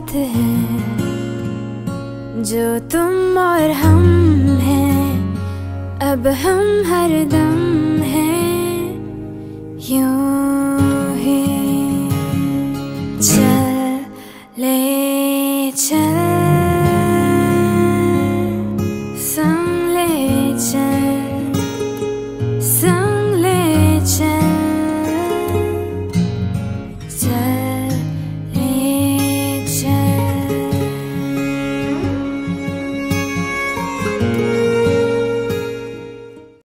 साथ है, जो तुम और हम हैं, अब हम हरदम हैं यूं ही। चले चल संग ले चल संग